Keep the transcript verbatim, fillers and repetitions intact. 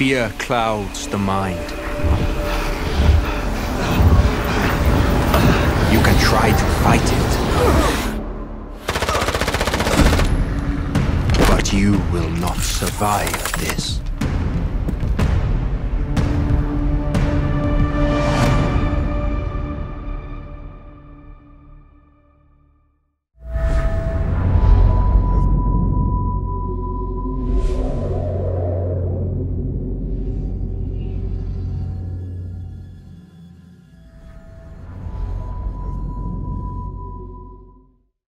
Fear clouds the mind. You can try to fight it, but you will not survive this.